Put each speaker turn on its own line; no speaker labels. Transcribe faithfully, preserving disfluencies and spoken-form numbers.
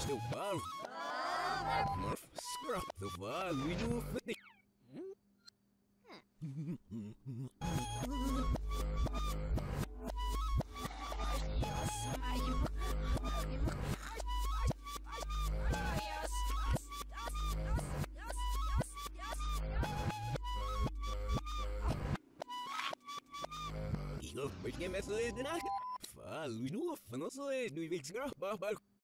eu falo. Morph, scruff, eu falo e não fede. Eu porque me sou de nada. Falo e não, não sou de, não vem desgraçar.